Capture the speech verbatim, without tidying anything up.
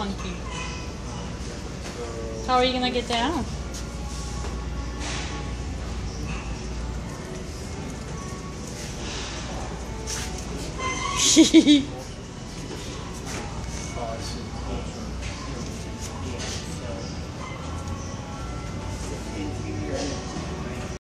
monkey. How are you gonna get down? Hehe